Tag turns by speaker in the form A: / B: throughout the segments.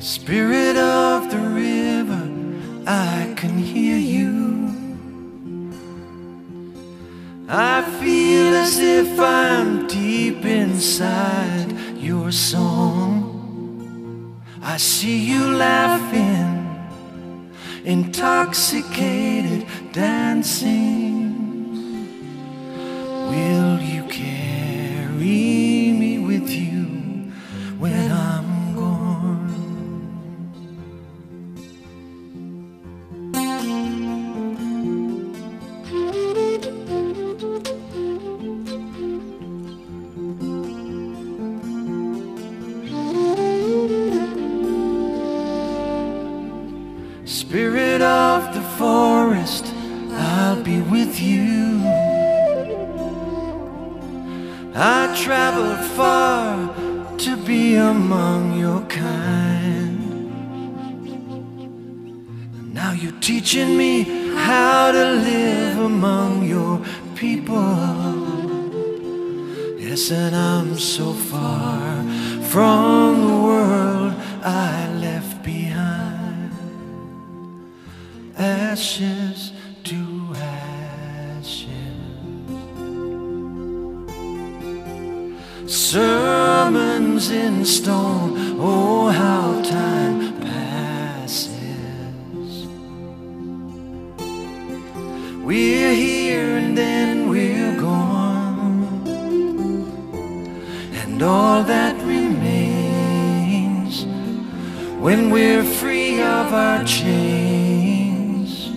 A: Spirit of the river, I can hear you. I feel as if I'm deep inside your song. I see you laughing, intoxicated, dancing. Will you carry me with you when I'm gone? Spirit of the forest, I'll be with you. I traveled far to be among your kind. Now you're teaching me how to live among your people. Yes, and I'm so far from the world I left behind. Ashes to ashes. Sermons in stone, oh how time passes. We're here and then we're gone, and all that remains when we're free of our chains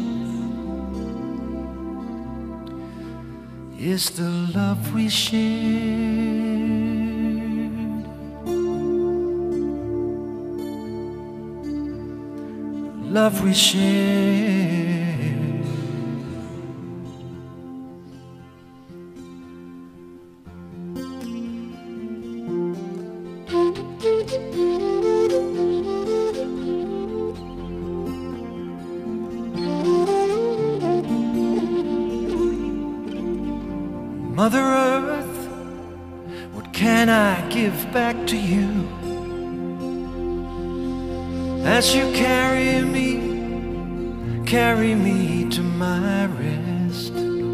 A: is the love we share. Love we share. Mother Earth, what can I give back to you? As you carry me to my rest.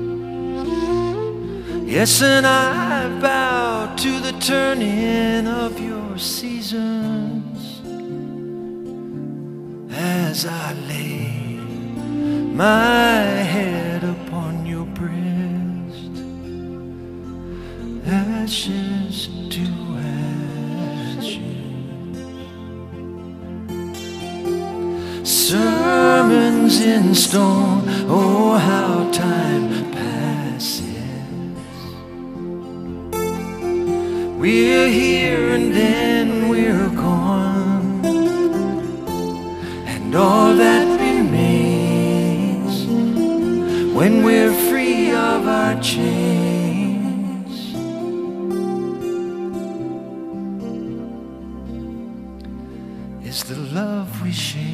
A: Yes, and I bow to the turning of your seasons as I lay my head upon your breast. Ashes to sermons in stone, oh how time passes. We're here and then we're gone, and all that remains when we're free of our chains is the love we share.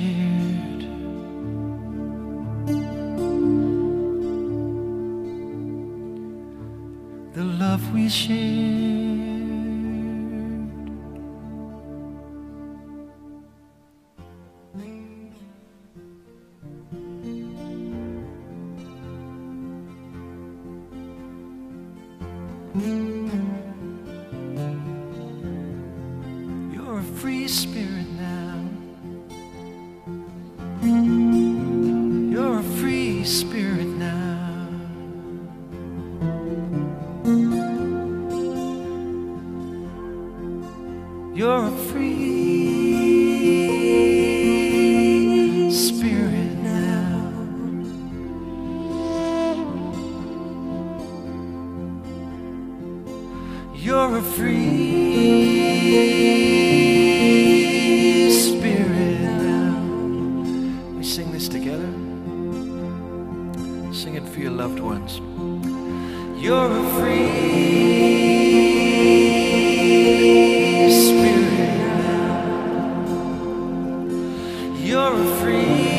A: The love we shared. You're a free spirit now. You're a free spirit now. You're a free spirit now. You're a free spirit now. We sing this together. Sing it for your loved ones. You're a free spirit now. You're a free